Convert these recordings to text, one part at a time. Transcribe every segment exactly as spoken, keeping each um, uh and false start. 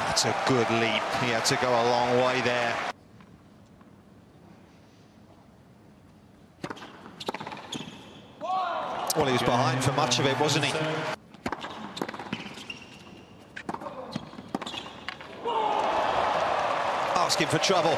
That's a good leap. He had to go a long way there. Well, he was behind for much of it, wasn't he? Asking for trouble.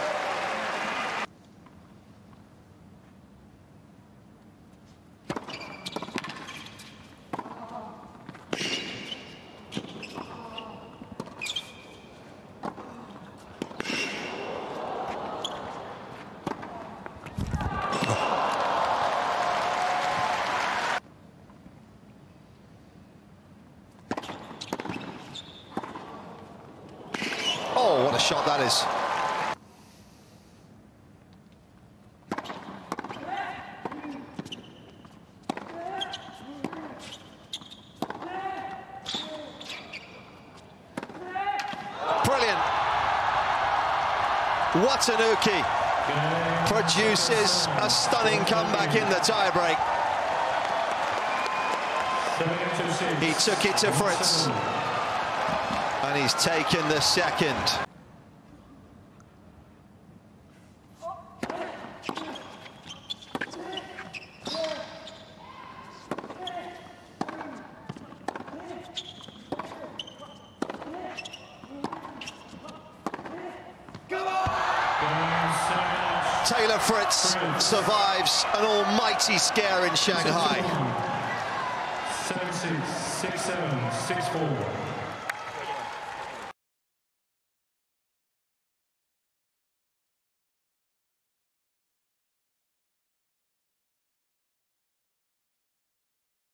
Oh, what a shot that is. Brilliant. Watanuki produces a stunning comeback in the tiebreak. He took it to Fritz. And he's taken the second. Taylor Fritz survives an almighty scare in Shanghai. seven six, six seven, six four.